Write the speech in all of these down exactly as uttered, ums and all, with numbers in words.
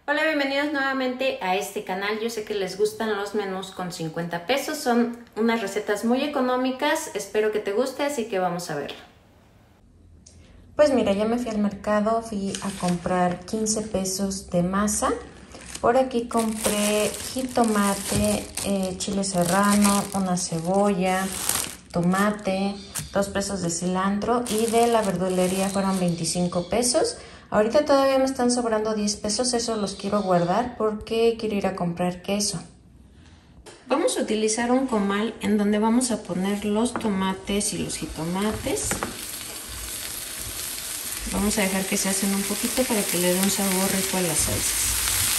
Hola, bienvenidos nuevamente a este canal. Yo sé que les gustan los menús con cincuenta pesos, son unas recetas muy económicas, espero que te guste, así que vamos a verlo. Pues mira, ya me fui al mercado, fui a comprar quince pesos de masa. Por aquí compré jitomate, eh, chile serrano, una cebolla, tomate, dos pesos de cilantro y de la verdulería fueron veinticinco pesos. Ahorita todavía me están sobrando diez pesos, eso los quiero guardar porque quiero ir a comprar queso. Vamos a utilizar un comal en donde vamos a poner los tomates y los jitomates. Vamos a dejar que se hacen un poquito para que le dé un sabor rico a las salsas.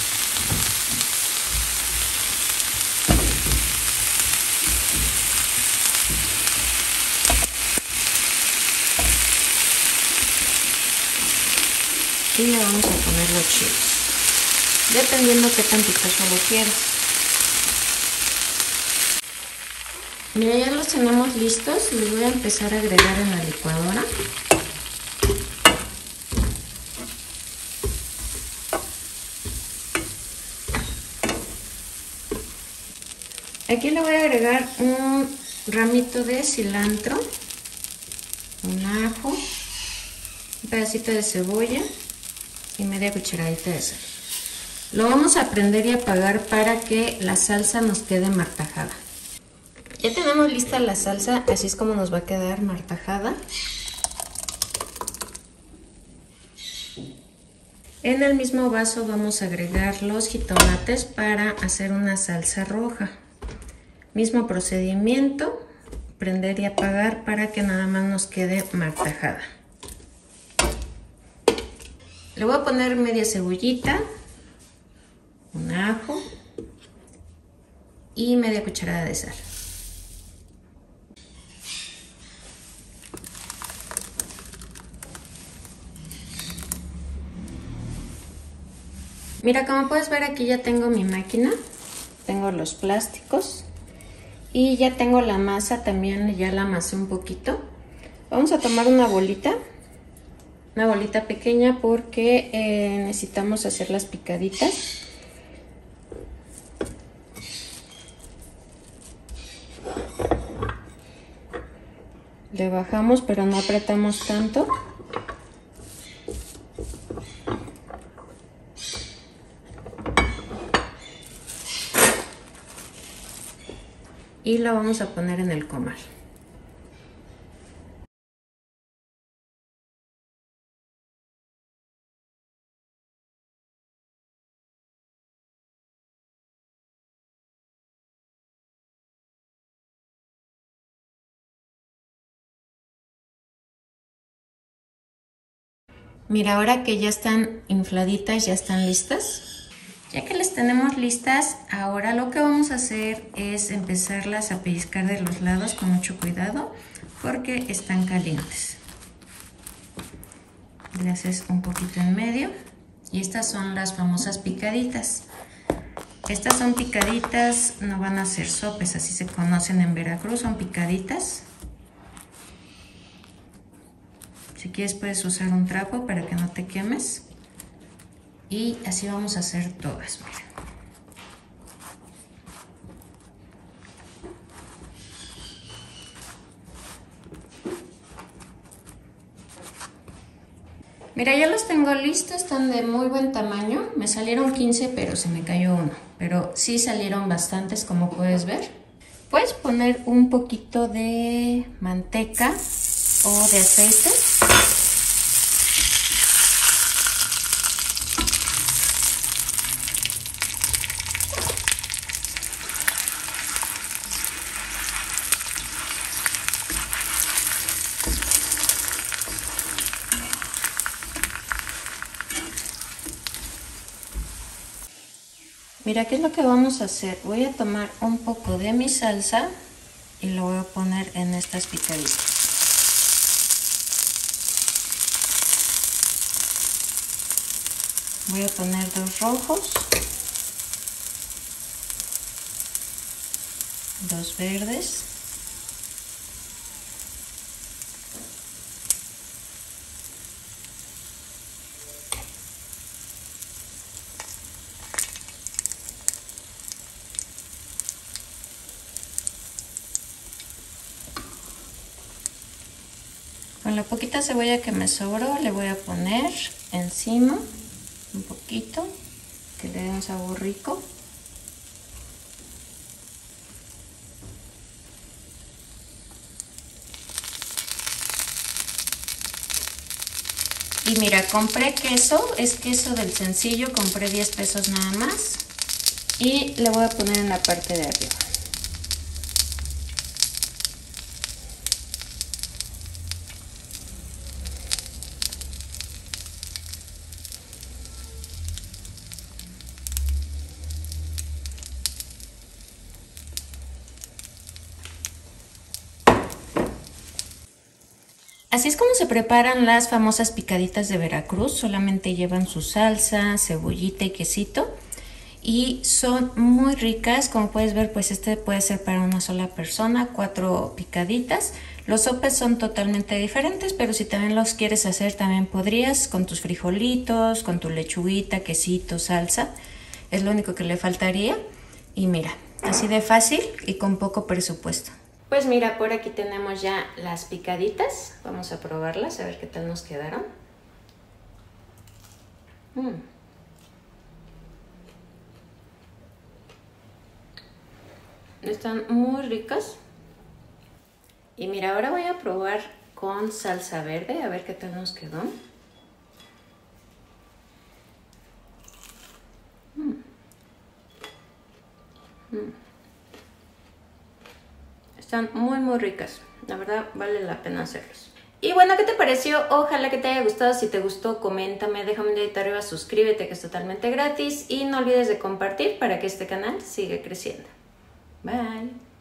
Y le vamos a poner los chiles, dependiendo qué tan picoso lo quieras. Mira, ya los tenemos listos, los voy a empezar a agregar en la licuadora. Aquí le voy a agregar un ramito de cilantro, un ajo, un pedacito de cebolla y media cucharadita de sal. Lo vamos a prender y apagar para que la salsa nos quede martajada. Ya tenemos lista la salsa, así es como nos va a quedar martajada. En el mismo vaso vamos a agregar los jitomates para hacer una salsa roja. Mismo procedimiento, prender y apagar para que nada más nos quede martajada. Le voy a poner media cebollita, un ajo y media cucharada de sal. Mira, como puedes ver aquí ya tengo mi máquina, tengo los plásticos y ya tengo la masa también, ya la amasé un poquito. Vamos a tomar una bolita. Una bolita pequeña porque eh, necesitamos hacer las picaditas. Le bajamos, pero no apretamos tanto. Y lo vamos a poner en el comal. Mira, ahora que ya están infladitas, ya están listas. Ya que las tenemos listas, ahora lo que vamos a hacer es empezarlas a pellizcar de los lados con mucho cuidado porque están calientes. Le haces un poquito en medio y estas son las famosas picaditas. Estas son picaditas, no van a ser sopes, así se conocen en Veracruz, son picaditas. Si quieres puedes usar un trapo para que no te quemes. Y así vamos a hacer todas, mira. Mira, ya los tengo listos, están de muy buen tamaño. Me salieron quince, pero se me cayó uno. Pero sí salieron bastantes, como puedes ver. Puedes poner un poquito de manteca o de aceite. Mira, ¿qué es lo que vamos a hacer? Voy a tomar un poco de mi salsa y lo voy a poner en estas picaditas. Voy a poner dos rojos, dos verdes Con la poquita cebolla que me sobró le voy a poner encima un poquito, que le dé un sabor rico. Y mira, compré queso, es queso del sencillo, compré diez pesos nada más. Y le voy a poner en la parte de arriba. Así es como se preparan las famosas picaditas de Veracruz. Solamente llevan su salsa, cebollita y quesito. Y son muy ricas. Como puedes ver, pues este puede ser para una sola persona, cuatro picaditas. Los sopes son totalmente diferentes, pero si también los quieres hacer, también podrías con tus frijolitos, con tu lechuguita, quesito, salsa. Es lo único que le faltaría. Y mira, así de fácil y con poco presupuesto. Pues mira, por aquí tenemos ya las picaditas. Vamos a probarlas, a ver qué tal nos quedaron. Mm. Están muy ricas. Y mira, ahora voy a probar con salsa verde, a ver qué tal nos quedó. Mm. Mm. Están muy muy ricas, la verdad vale la pena hacerlos. Y bueno, ¿qué te pareció? Ojalá que te haya gustado. Si te gustó, coméntame, déjame un dedito arriba, suscríbete que es totalmente gratis y no olvides de compartir para que este canal siga creciendo. Bye.